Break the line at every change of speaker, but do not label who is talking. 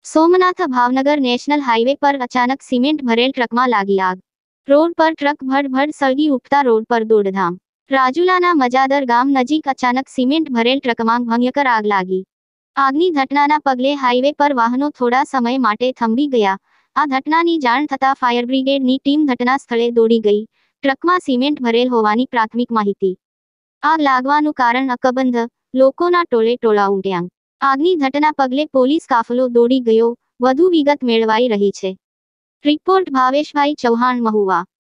Somnath Bhavnagar national highway પર અચાનક cement ભરેલ ટ્રકમાં લાગી આગ। રોડ પર ટ્રક ભડભડ સળગી ઉઠતા રોડ પર દોડધામ। રાજુલાના મજાદર ગામ નજીક અચાનક સિમેન્ટ ભરેલ ટ્રકમાં ભયંકર આગ લાગી। આગની ઘટનાના પગલે હાઈવે પર વાહનો થોડા સમય માટે થંભી ગયા। આ ઘટનાની જાણ થતાં ફાયર બ્રિગેડની ટીમ ઘટના સ્થળે દોડી ગઈ। ટ્રકમાં સિમેન્ટ ભરેલ હોવાની પ્રાથમિક માહિતી। આગ લાગવાનું કારણ અકબંધ, લોકોના ટોળે ટોળા ઉમટ્યા। આગની ઘટના પગલે પોલીસ કાફલો દોડી ગયો। વધુ વિગત મેળવાઈ રહી છે। રિપોર્ટ ભાવેશભાઈ ચૌહાણ, મહુવા।